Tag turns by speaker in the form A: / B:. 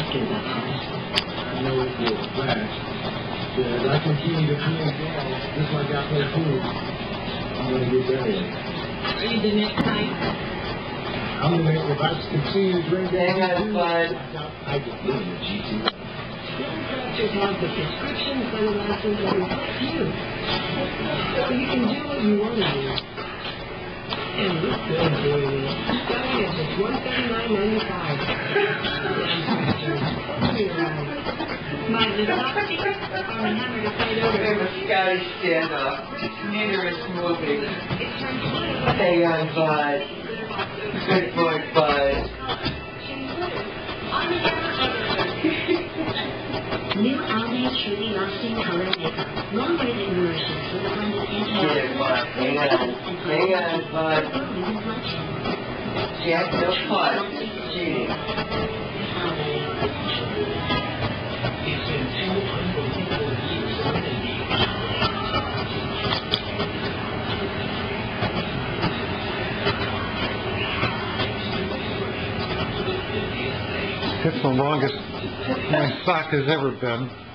A: asking about Scotties.
B: I know it will flash. As I continue to play ball, just like I play pool, I'm going to get better.
A: Are you the next time?
B: I'm going to, if I continue to drink that, I can do it, G2.
A: Instructors have the prescriptions for the lessons that reflect you. So you can do what you want to do. And look good doing it. Starting at just $139.95. My design secrets are a hammer to fight over.
C: Remember Scotties stand-up. Humorous movie. Hang on, Bud. Good boy, Bud.
D: New Almay Truly Lasting Color Makeup. Long-breathing nourishes with a blend of antioxidants.
C: Hang on, Bud. Jack, no fun. It's cheating.
B: It's been 2 unbelievable years.
E: It's the longest my sock has ever been.